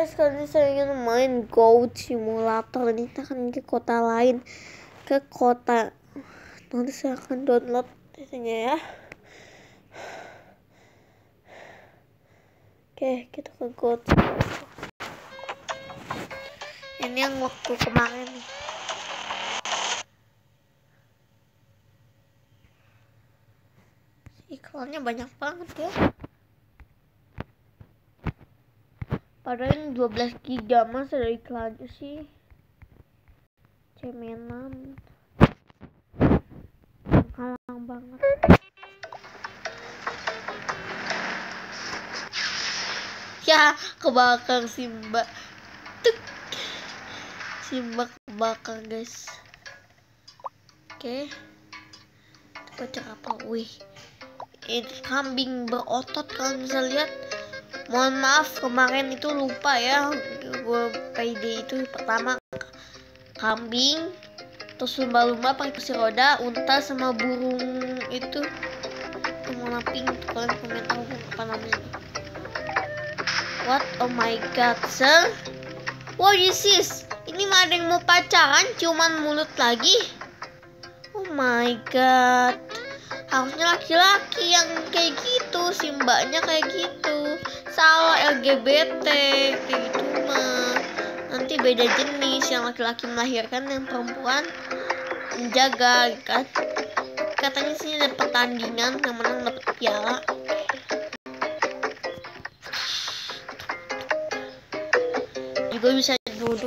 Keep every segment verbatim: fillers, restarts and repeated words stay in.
guys, kali ini saya ingin main Goat Simulator. Ini kita akan ke kota lain, ke kota. Nanti saya akan download isinya ya. Oke, kita ke Goat Simulator. Ini yang waktu kemarin nih. Iklannya banyak banget ya. Padahal ini dua belas giga, mas ada iklannya sih. Cemenan. Halang banget. Ya, kebakar Simba. Tuk. Simba kebakar, guys. Oke. Baca apa? Wih. Ini kambing berotot, kalau bisa lihat. Mohon maaf kemarin itu lupa ya, gue P D itu pertama kambing, terus lumba-lumba pakai kursi roda, unta sama burung itu warna pink. Kalian komen tahu apa namanya? What? Oh my god, sir. What is this? Ini mah ada yang mau pacaran, cuman mulut lagi. Oh my god. Harusnya laki-laki yang kayak gitu, Simbanya kayak gitu. Salah L G B T kayak gitu mah. Nanti beda jenis, yang laki-laki melahirkan, yang perempuan menjaga kan. Katanya sih ada pertandingan, yang menang dapat piala. Juga bisa duduk.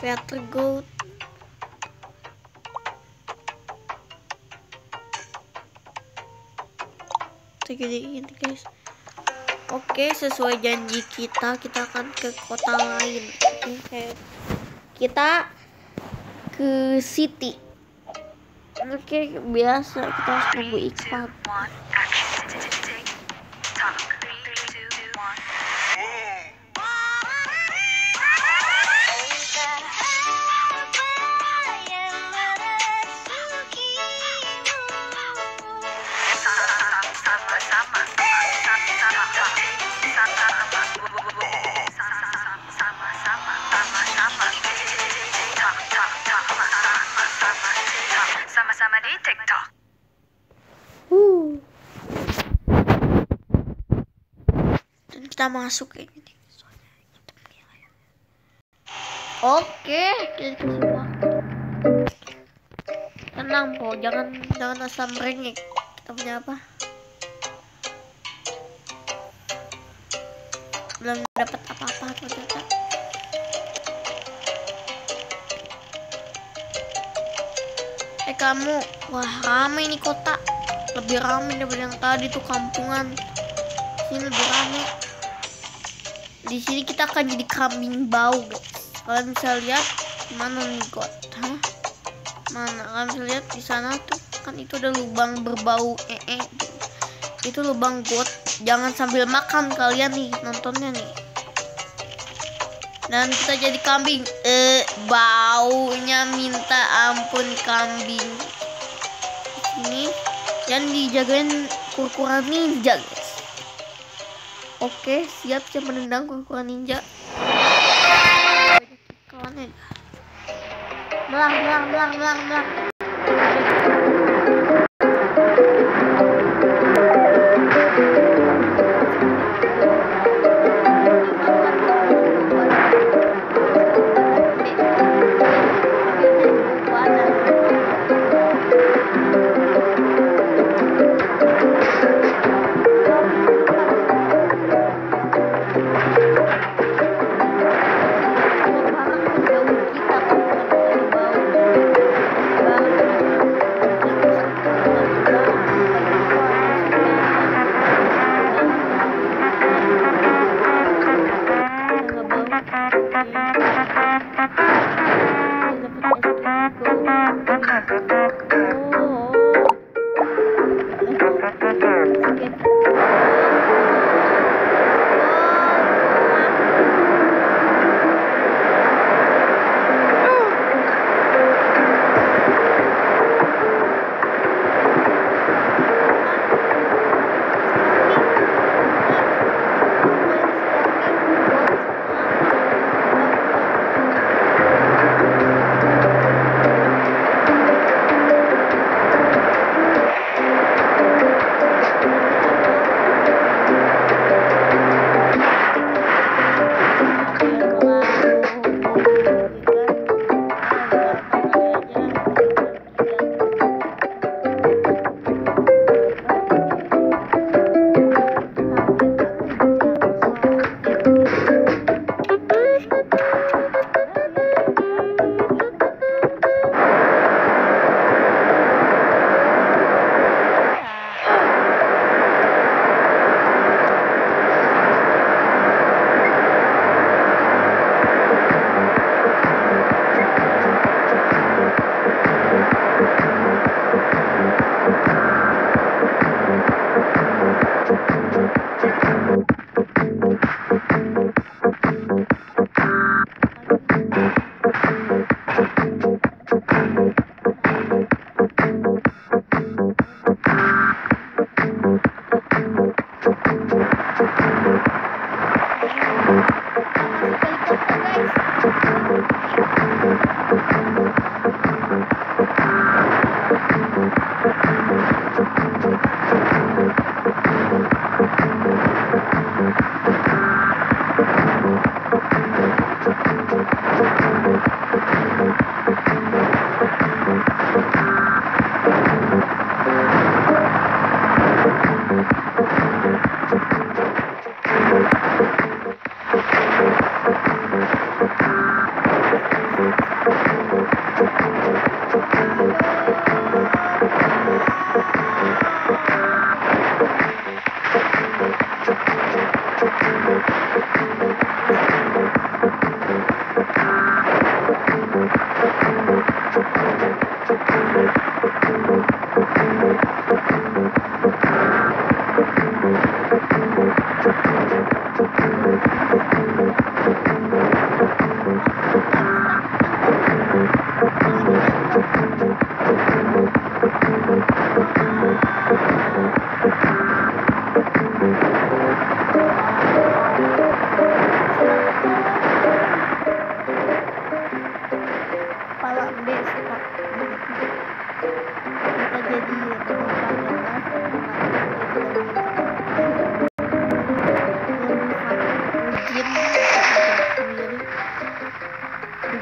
Theater goat. Segede ini guys. Oke, sesuai janji kita, kita akan ke kota lain. Oke, kita ke city. Oke, biasa kita harus nunggu iklan. Sama-sama di TikTok. Uh. Dan kita masuk kayak gini. Oke, kita kasih waktu. Tenang po, jangan jangan asal merengek. Kita punya apa? Belum dapat apa-apa ternyata. Eh kamu, wah ramai nih kota, lebih ramai daripada yang tadi tuh kampungan. Sini lebih ramai. Di sini kita akan jadi kambing bau guys. Kalian bisa lihat mana nih god? Hah? Mana? Kalian bisa lihat di sana tuh kan itu ada lubang berbau ee. -e. Itu lubang got. Jangan sambil makan kalian nih nontonnya nih. Dan kita jadi kambing. Eh, baunya minta ampun kambing. Ini dan dijagain kurkura ninja guys. Oke, siap siap menendang kurkura ninja. Kawannya. Melang, melang, melang, melang, melang.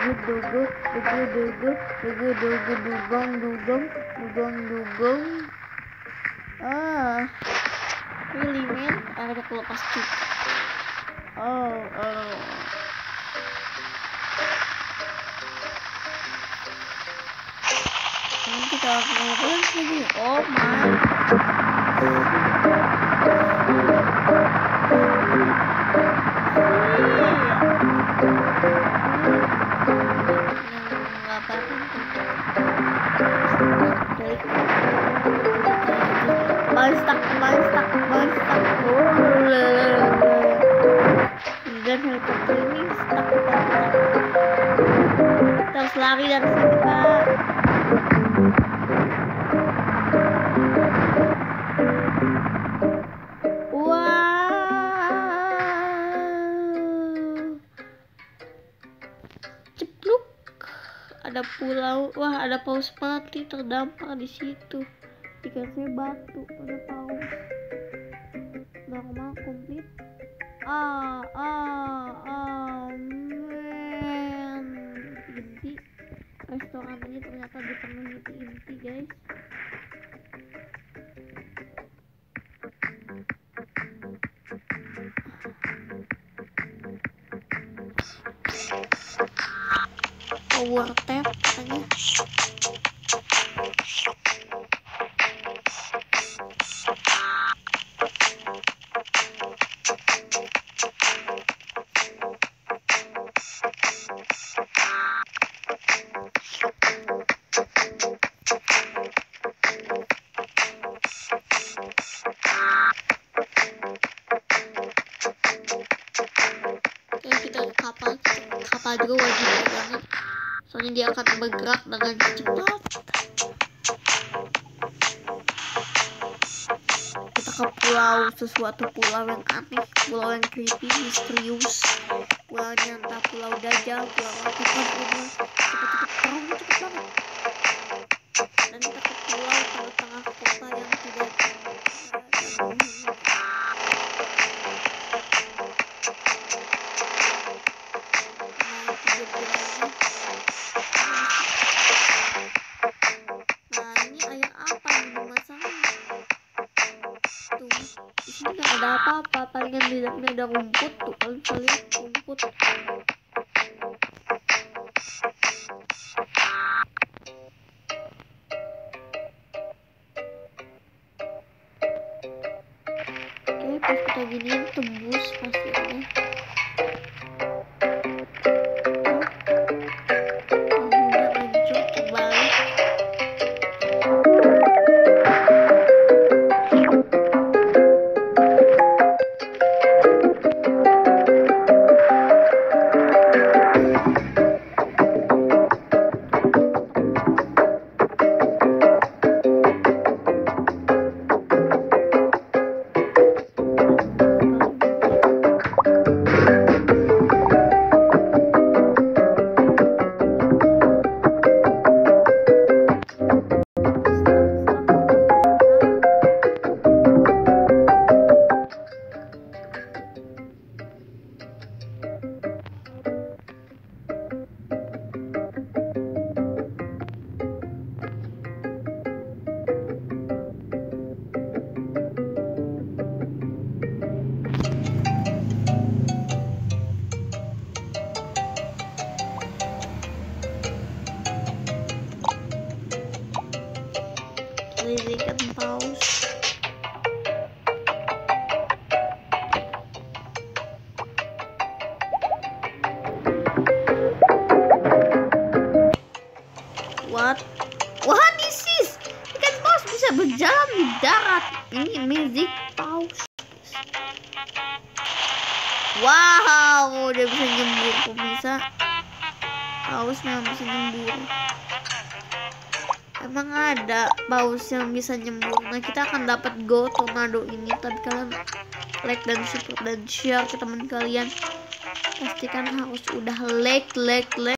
dugu dugu dugu dugu dugu dugong dugong dugong dugong. Ah, really man, ada kelepas juga. Oh, oh. Ini kita akan ngapain lagi? Oh my. Monster, monster, monster. Dan helikopter ini stuck. Kita harus lari dari sini, Pak. Ada pulau, wah ada paus mati terdampar di situ. Dikasih batu pada paus. Normal komplit. Ah ah ah man. Inti restoran ini ternyata dipenuhi inti guys. Power tap katanya. Oke, kita kapal kapal juga wajib banget. Soalnya dia akan bergerak dengan cepat. Kita ke pulau, sesuatu pulau yang aneh, pulau yang creepy, misterius. Pulaunya entah pulau Dajjal, pulau apa, pulau cepet-cepet perahu cepet banget. Dan kita ke pulau tengah-tengah kota yang tidak ada apa-apa, palingan di dalamnya ada rumput tuh, kalian bisa lihat rumput. Oke, pas kita giniin tembus pasti ada. Ikan paus. What? What is this? Ikan paus bisa berjalan di darat. Ini magic paus. Wow, dia bisa nyembur pemirsa. Paus memang bisa nyembur. Emang ada paus yang bisa nyembur. Nah, kita akan dapat go tornado ini. Tapi kalian like dan support dan share ke teman kalian. Pastikan harus udah like like like